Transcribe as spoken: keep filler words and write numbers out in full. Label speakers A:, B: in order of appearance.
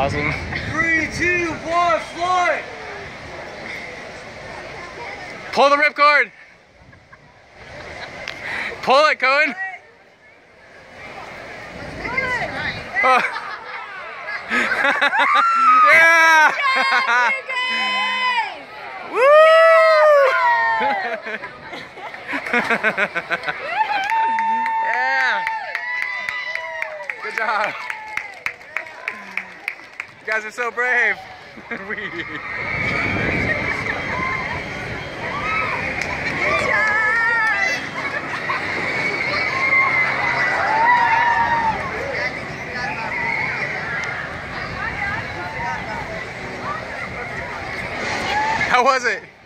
A: awesome.
B: Three, two, one, fly!
A: Pull the ripcord! Pull it, Cohen! Oh. Yeah! Woo! Yeah! Good job! You guys are so brave! We. How was it?